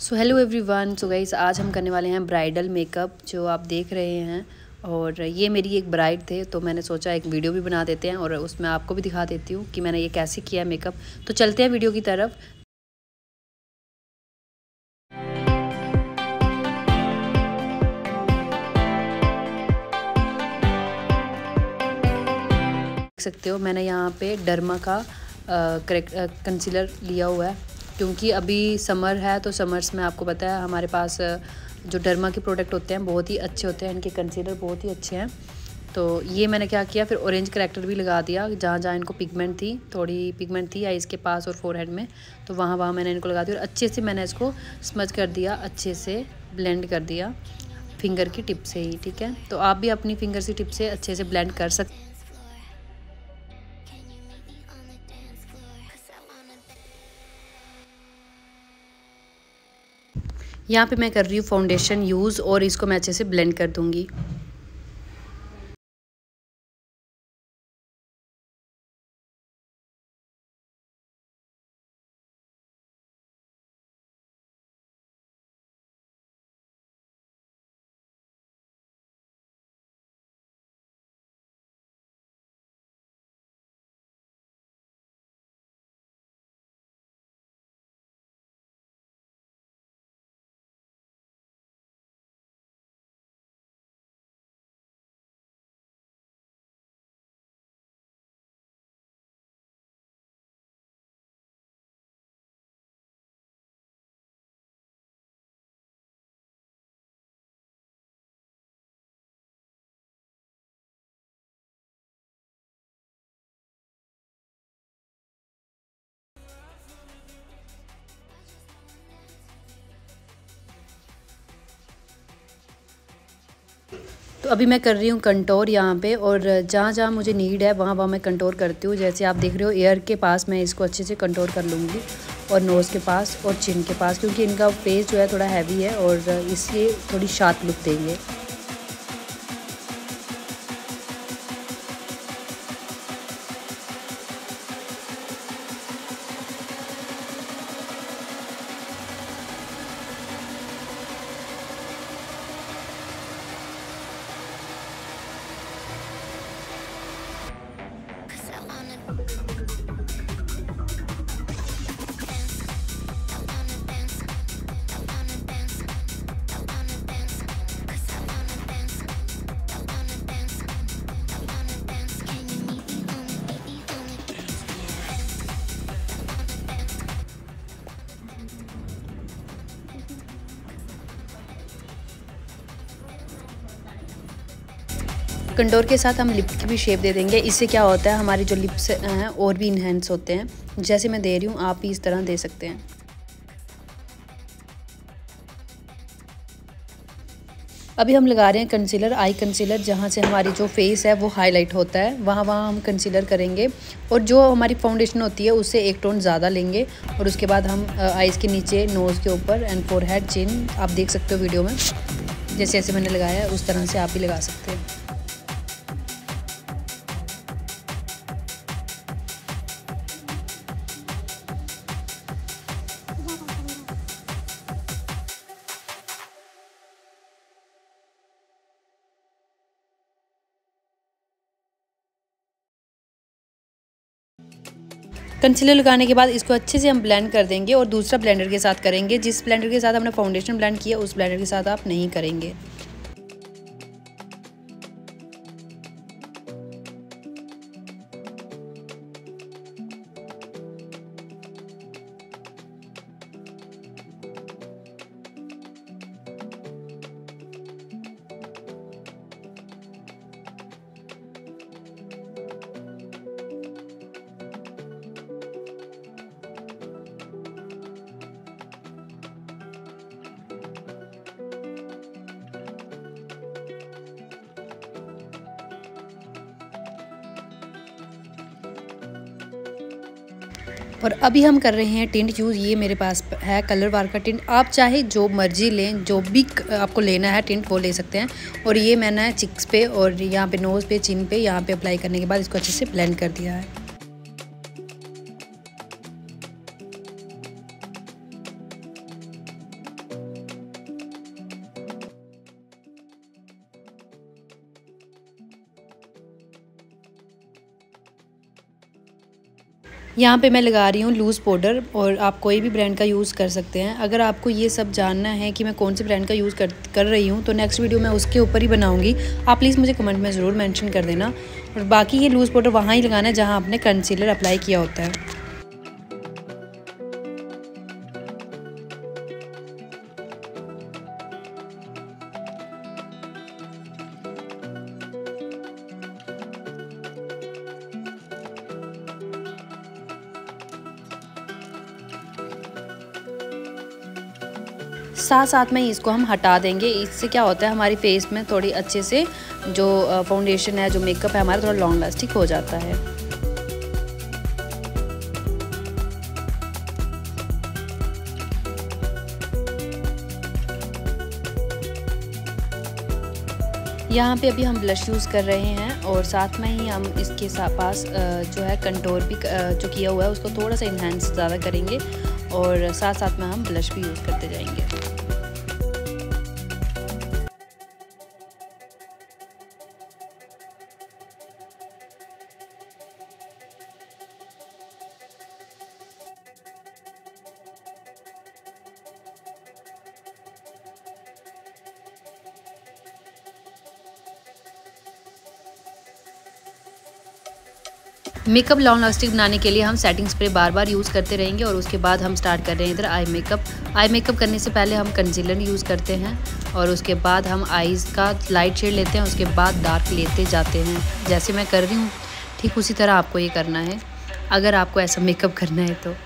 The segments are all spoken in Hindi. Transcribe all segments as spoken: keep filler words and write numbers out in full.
सो हेलो एवरीवन। सो गाइस, आज हम करने वाले हैं ब्राइडल मेकअप जो आप देख रहे हैं। और ये मेरी एक ब्राइड थे, तो मैंने सोचा एक वीडियो भी बना देते हैं और उसमें आपको भी दिखा देती हूँ कि मैंने ये कैसे किया है मेकअप। तो चलते हैं वीडियो की तरफ। देख सकते हो मैंने यहाँ पे डर्मा का कंसीलर लिया हुआ है, क्योंकि अभी समर है तो समर्स में आपको पता है हमारे पास जो डर्मा के प्रोडक्ट होते हैं बहुत ही अच्छे होते हैं, इनके कंसीलर बहुत ही अच्छे हैं। तो ये मैंने क्या किया, फिर ऑरेंज करेक्टर भी लगा दिया जहाँ जहाँ इनको पिगमेंट थी, थोड़ी पिगमेंट थी आईज के पास और फोरहेड में, तो वहाँ वहाँ मैंने इनको लगा दिया और अच्छे से मैंने इसको स्मज कर दिया, अच्छे से ब्लेंड कर दिया फिंगर की टिप से ही। ठीक है, तो आप भी अपनी फिंगर की टिप से अच्छे से ब्लेंड कर सकते। यहाँ पे मैं कर रही हूँ फाउंडेशन यूज़ और इसको मैं अच्छे से ब्लेंड कर दूँगी। तो अभी मैं कर रही हूँ कंटोर यहाँ पे, और जहाँ जहाँ मुझे नीड है वहाँ वहाँ मैं कंटोर करती हूँ। जैसे आप देख रहे हो ईयर के पास मैं इसको अच्छे से कंटोर कर लूँगी, और नोज़ के पास और चिन के पास, क्योंकि इनका फेस जो है थोड़ा हैवी है और इसलिए थोड़ी शार्प लुक देंगे। कंटोर के साथ हम लिप की भी शेप दे देंगे। इससे क्या होता है, हमारे जो लिप्स हैं और भी इन्हेंस होते हैं। जैसे मैं दे रही हूँ आप भी इस तरह दे सकते हैं। अभी हम लगा रहे हैं कंसीलर, आई कंसीलर, जहाँ से हमारी जो फेस है वो हाईलाइट होता है, वहाँ वहाँ हम कंसीलर करेंगे। और जो हमारी फाउंडेशन होती है उससे एक टोन ज़्यादा लेंगे, और उसके बाद हम आईज़ के नीचे, नोज़ के ऊपर एंड फोरहेड, चिन, आप देख सकते हो वीडियो में जैसे जैसे मैंने लगाया है उस तरह से आप भी लगा सकते हैं। कंसीलर लगाने के बाद इसको अच्छे से हम ब्लेंड कर देंगे, और दूसरा ब्लेंडर के साथ करेंगे। जिस ब्लेंडर के साथ हमने फाउंडेशन ब्लेंड किया उस ब्लेंडर के साथ आप नहीं करेंगे। और अभी हम कर रहे हैं टिंट यूज़। ये मेरे पास है कलर वार का टिंट, आप चाहे जो मर्जी लें, जो भी आपको लेना है टिंट वो ले सकते हैं। और ये मैंने चिक्स पे और यहाँ पे नोज़ पे, चिन पे, यहाँ पे अप्लाई करने के बाद इसको अच्छे से ब्लेंड कर दिया है। यहाँ पे मैं लगा रही हूँ लूज़ पाउडर, और आप कोई भी ब्रांड का यूज़ कर सकते हैं। अगर आपको ये सब जानना है कि मैं कौन से ब्रांड का यूज़ कर कर रही हूँ तो नेक्स्ट वीडियो मैं उसके ऊपर ही बनाऊँगी। आप प्लीज़ मुझे कमेंट में ज़रूर मेंशन कर देना। और बाकी ये लूज़ पाउडर वहाँ ही लगाना है जहाँ आपने कंसीलर अप्लाई किया होता है। साथ साथ में इसको हम हटा देंगे। इससे क्या होता है, हमारी फेस में थोड़ी अच्छे से जो फाउंडेशन है, जो मेकअप है हमारा, थोड़ा लॉन्ग लास्टिक हो जाता है। यहाँ पे अभी हम ब्लश यूज़ कर रहे हैं और साथ में ही हम इसके पास जो है कंटूर भी जो किया हुआ है उसको थोड़ा सा इन्हेंस ज़्यादा करेंगे, और साथ साथ में हम ब्लश भी यूज़ करते जाएंगे। मेकअप लॉन्ग लास्टिक बनाने के लिए हम सेटिंग स्प्रे बार बार यूज़ करते रहेंगे, और उसके बाद हम स्टार्ट कर रहे हैं इधर आई मेकअप। आई मेकअप करने से पहले हम कंसीलर यूज़ करते हैं, और उसके बाद हम आईज़ का लाइट शेड लेते हैं, उसके बाद डार्क लेते जाते हैं। जैसे मैं कर रही हूँ ठीक उसी तरह आपको ये करना है, अगर आपको ऐसा मेकअप करना है तो।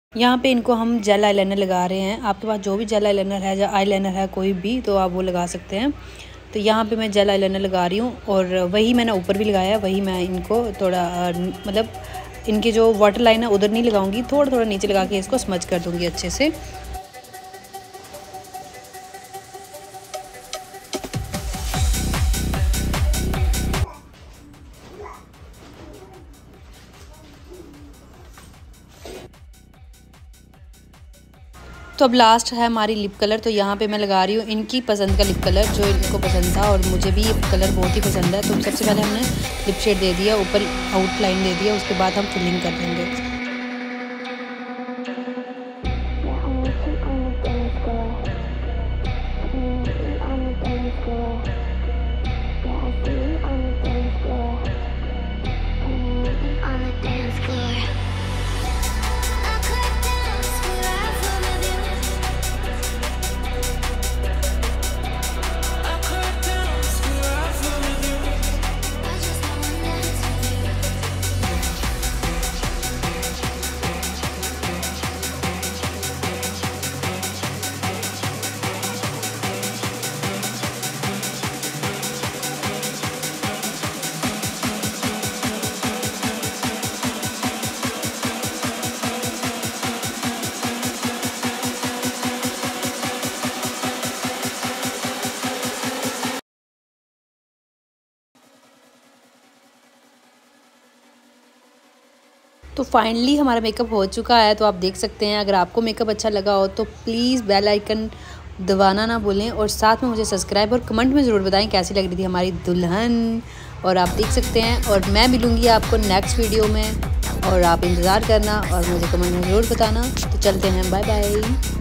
यहाँ पे इनको हम जेल आईलाइनर लगा रहे हैं। आपके पास जो भी जेल आईलाइनर है या आईलाइनर है कोई भी, तो आप वो लगा सकते हैं। तो यहाँ पे मैं जेल आईलाइनर लगा रही हूँ और वही मैंने ऊपर भी लगाया है, वही मैं इनको थोड़ा मतलब इनकी जो वाटर लाइन है उधर नहीं लगाऊंगी, थोड़ा थोड़ा नीचे लगा के इसको स्मच कर दूँगी अच्छे से। तो अब लास्ट है हमारी लिप कलर। तो यहाँ पे मैं लगा रही हूँ इनकी पसंद का लिप कलर, जो इनको पसंद था और मुझे भी ये कलर बहुत ही पसंद है। तो सबसे पहले हमने लिप शेड दे दिया, ऊपर आउटलाइन दे दिया, उसके बाद हम फिलिंग कर देंगे। तो फाइनली हमारा मेकअप हो चुका है। तो आप देख सकते हैं, अगर आपको मेकअप अच्छा लगा हो तो प्लीज़ बेल आइकन दबाना ना भूलें और साथ में मुझे सब्सक्राइब और कमेंट में ज़रूर बताएं कैसी लग रही थी हमारी दुल्हन। और आप देख सकते हैं, और मैं मिलूँगी आपको नेक्स्ट वीडियो में, और आप इंतज़ार करना और मुझे कमेंट में ज़रूर बताना। तो चलते हैं, बाय बाय।